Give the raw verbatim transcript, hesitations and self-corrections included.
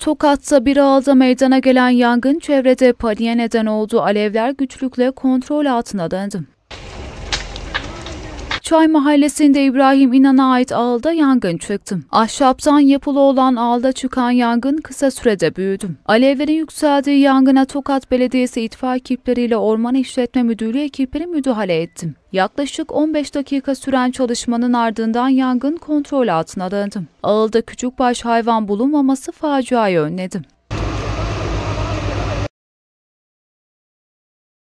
Tokat'ta bir ağılda meydana gelen yangın çevrede paniğe neden oldu. Alevler güçlükle kontrol altına alındı. Çay Mahallesi'nde İbrahim İnan'a ait ağılda yangın çıktı. Ahşaptan yapılı olan ağılda çıkan yangın kısa sürede büyüdü. Alevlerin yükseldiği yangına Tokat Belediyesi itfaiye ekipleriyle Orman İşletme Müdürlüğü ekipleri müdahale etti. Yaklaşık on beş dakika süren çalışmanın ardından yangın kontrol altına alındı. Ağılda küçükbaş hayvan bulunmaması faciayı önledi.